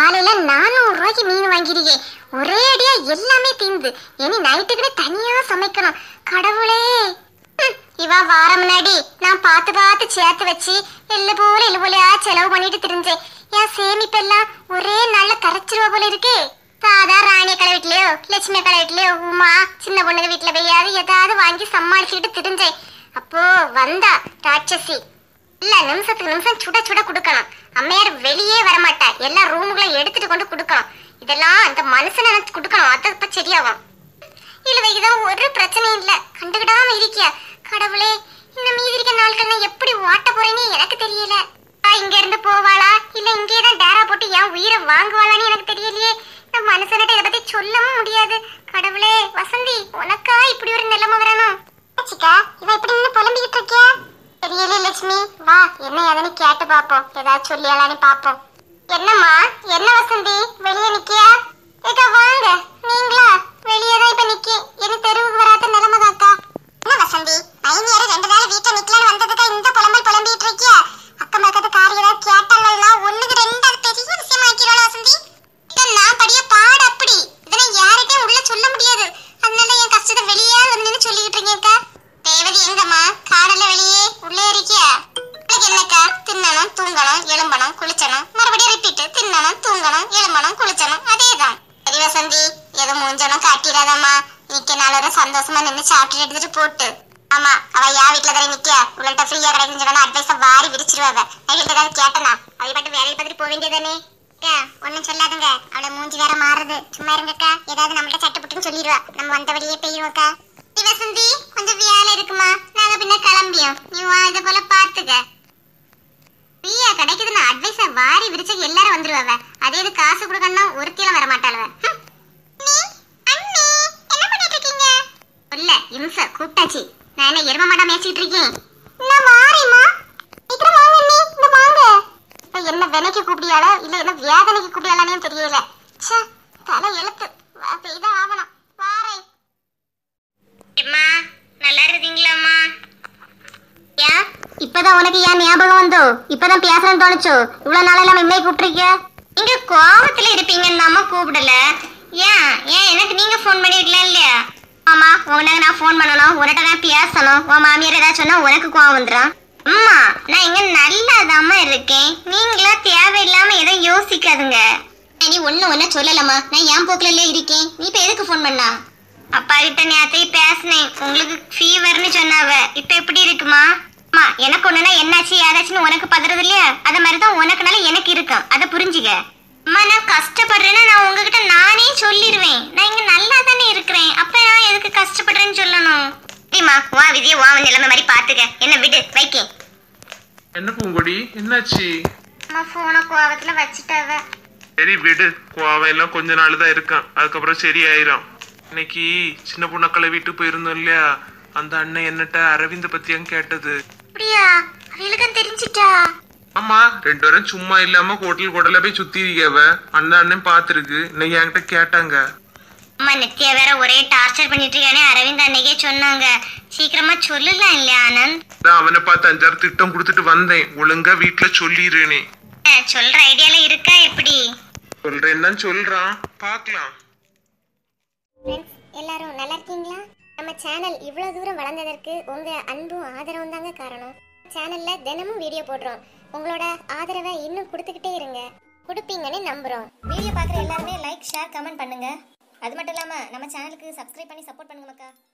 காலையில 400 ரூபாய்க்கு மீன் வாங்கிருக்கேன். ஒரே அடியா எல்லாமே தீந்து. இனி நைட்டுக்கு தனியா சமைக்கணும். கடவுளே, இவா வார முன்னாடி நான் பார்த்து பார்த்து சேர்த்து வச்சு எள்ளு போலையா செலவு பண்ணிட்டு திரிஞ்சேன். என் சேமிப்பெல்லாம் ஒரே நாள்ல கரைச்சிருவா போல இருக்கு. சாதா ராணி கடை வீட்லயோ லட்சுமி கடை வீட்லயோ உமா சின்ன பொண்ணுங்க வீட்டுல போயாவது ஏதாவது வாங்கி சமாளிச்சுட்டு திரிஞ்சேன். அப்போ வந்தா ராட்சசி. இல்ல நிமிஷத்துக்கு நிமிஷம் சுட சுட குடுக்கணும். அம்மையார் வெளியே வரமாட்டா, எல்லா ரூமுகளும் எடுத்துட்டு கொண்டு குடுக்கணும். இதெல்லாம் அந்த மனுஷனை நினைச்சு குடுக்கணும். அப்ப சரியாகும். இழுவைக்குதான் ஒரு பிரச்சனையும் இல்ல, கண்டுகிடாம இருக்கியா. கடவுளே, இன்னும் மீதி இருக்க நாட்கள் நான் எப்படி ஓட்ட போறேன்னு எனக்கு தெரியல. இங்க இருந்து போவாளா இல்ல இங்கேதான் டேரா போட்டு என் உயிரை வாங்குவாளான்னு எனக்கு தெரியலையே. நான் மனுஷன்கிட்ட இதை பத்தி சொல்லவும் முடியாது. கடவுளே, வசந்தி உனக்கா இப்படி ஒரு நிலைமை வரணும்? இவ இப்படி நின்று புலம்பிக்கிட்டு இருக்கியா? தெரியல லட்சுமி, வா என்ன ஏதானு கேட்டு பாப்போம். ஏதாவது சொல்லியலான்னு பாப்போம். என்னம்மா, என்ன வசந்தி வெளியே நிக்கியா? ஏக்கா வாங்க. நீங்களா? வெளியே தான் இப்ப நிக்கி. எது தெருவுக்கு வராத நிலைமைதாக்கா. என்ன வசந்தி, மைனியாரு 2 நாள் வீட்டுல நிக்கலான்னு வந்ததுக்கா இந்த புலம்பிட்டு இருக்கியா? அக்கம் பக்கத்து காரி ஏதாவது கேட்டாங்கன்னா 1க்கு 2 அது பெரிய விஷயம் ஆக்கிடுவாளா வசந்தி? இதான் நான் படிய பாடு அப்படி. இதெல்லாம் யார்கிட்டயும் உள்ள சொல்ல முடியாது. அதனால என் கஷ்டத்தை வெளியே வந்து சொல்லிக்கிட்டு இருக்கேன்க்கா. தேவதி எங்கம்மா? காடல வெளியே உள்ளே இருக்கியா? என்னக்கா, தின்னணும் தூங்கணும் எழும்பணும் குளிச்சணும், மறுபடியும் ரிப்பீட். தின்னணும் தூங்கணும் எழும்பணும் குளிச்சணும், அதேதான். சரி வசந்தி, ஏதோ மூஞ்சனும் காட்டிடாதம்மா. நிக்க நாளோட சந்தோஷமா நின்று சாப்பிட்டு எடுத்துட்டு போட்டு. ஆமா, அவ யா வீட்டுல தானே நிக்க. உங்கள்கிட்ட ஃப்ரீயா கிடைக்குன்னு சொன்னா அட்வைஸ வாரி விரிச்சிருவாங்க. நான் வீட்டுல ஏதாவது கேட்டனா அதை பாட்டு வேலையை பார்த்துட்டு போக வேண்டியதானே. ஒன்னும் சொல்லாதுங்க, அவளை மூஞ்சி வேற மாறுது. சும்மா இருங்கக்கா, ஏதாவது நம்மள்ட்ட சட்டுப்புட்டுன்னு சொல்லிடுவா. நம்ம வந்த வழியே பெய்யுவோக்கா. வசந்தி, கொஞ்சம் வேலை இருக்குமா, நாங்க பின்ன கிளம்பியோம். நீ இதை போல பாத்துக்க. ஃப்ரீயா கிடைக்குதுன்னா அட்வைஸ வாரி விரிச்ச எல்லாரும் வந்துருவாவ. அதே இது காசு கொடுக்கணும்னா ஒருத்தியெல்லாம் வர மாட்டாளுவ. இல்ல இம்ச கூப்பிட்டாச்சு. நான் என்ன எரும மாட்டா மேய்ச்சிட்டு இருக்கேன். நான் மாறிமா, சீக்கிரம் வாங்க அண்ணி, இந்த வாங்க. என்ன வினைக்கு கூப்பிடியாளோ இல்ல என்ன வேதனைக்கு கூப்பிடியாளானே தெரியல. ச்சே, தலை எழுத்து. இதான் ஆகணும். வாரே அம்மா, நல்லா இருக்கீங்களாம்மா? ஏன் இப்பதான் உனக்கு ஏன் ஞாபகம் வந்தோ? இப்பதான் பேசணும்னு தோணுச்சோ? இவ்வளவு நாளா நம்ம இம்மையை கூப்பிட்டுருக்கிய. நீங்க கோபத்துல இருப்பீங்கன்னு அம்மா கூப்பிடல. ஏன் ஏன் எனக்கு நீங்க போன் பண்ணிருக்கலாம் இல்லையா? ஆமா, உனக்கு நான் போன் பண்ணணும், உன்கிட்ட நான் பேசணும். உன் மாமியார் ஏதாவது சொன்னா உனக்கு கோவம் வந்துடும். அம்மா, நான் இங்க நல்லாதாம்மா இருக்கேன். நீங்களா தேவையில்லாம எதை யோசிக்காதுங்க. நீ ஒண்ணு சொல்லலம்மா, நான் என் போக்குல இருக்கேன். நீ இப்ப எதுக்கு போன் பண்ணா? அப்பா கிட்ட நேத்தையும் பேசினேன். உங்களுக்கு ஃபீவர்னு சொன்னாவ. இப்ப எப்படி இருக்குமா? அம்மா, எனக்கு ஒண்ணுனா என்னாச்சு ஏதாச்சுன்னு உனக்கு பதறது இல்லையா? அத மாதிரிதான் உனக்குனால எனக்கு இருக்கும். அதை புரிஞ்சுக்க. அம்மா, நான் கஷ்டப்படுறேன்னா நான் உங்ககிட்ட நானே சொல்லிடுவேன். நான் இங்க நல்லா தானே இருக்கிறேன். அப்ப நான் எதுக்கு கஷ்டப்படுறேன்னு சொல்லணும்? சரிம்மா, வா விதிய வா நிலைமை மாதிரி பாத்துக்க. என்ன விடு, வைக்க. என்ன பூங்கொடி, என்னாச்சு? அம்மா போன கோவத்துல வச்சுட்டாவ. சரி விடு, கோவம் எல்லாம் கொஞ்ச நாள் தான் இருக்கான், அதுக்கப்புறம் சரியாயிரும். இன்னைக்கு சின்ன பொண்ணக்களை வீட்டுக்கு போயிருந்தோம் இல்லையா? அந்த அண்ணன் என்னட்ட அரவிந்த பத்தியும் கேட்டது. அப்படியா? அவளுக்கு தெரிஞ்சிட்டா? ஆமா, 2 பேரும் சும்மா இல்லாம ஹோட்டல் போய் சுத்தி இருக்கவ. அந்த அண்ணன் பாத்துருக்கு. இன்னைக்கு என்கிட்ட கேட்டாங்க. அம்மா, நித்யா வேற ஒரே டார்ச்சர் பண்ணிட்டு இருக்கானே. அரவிந்த் அன்னைக்கே சொன்னாங்க. சீக்கிரமா சொல்லலாம் இல்லையா ஆனந்த்? அவனை பார்த்து 5-6 திட்டம் கொடுத்துட்டு வந்தேன். ஒழுங்கா வீட்டுல சொல்லிடுறேனே. சொல்ற ஐடியால இருக்கா? எப்படி சொல்றேன்னு தான் சொல்றான், பாக்கலாம். எல்லாரும் நல்லா இருக்கீங்களா? நம்ம சேனல் இவ்வளவு தூரம் வளர்ந்ததற்கு உங்க அன்பும் ஆதரவும் தாங்க காரணம். சேனல்ல தினமும் வீடியோ போடுறோம். உங்களோட ஆதரவை இன்னும் கொடுத்துக்கிட்டே இருங்க. கொடுப்பீங்கன்னு நம்புறோம். வீடியோ பார்க்குற எல்லாருமே லைக் ஷேர் கமெண்ட் பண்ணுங்க. அது மட்டும் இல்லாம நம்ம சேனலுக்கு சப்ஸ்கிரைப் பண்ணி சப்போர்ட் பண்ணுங்க மக்கா.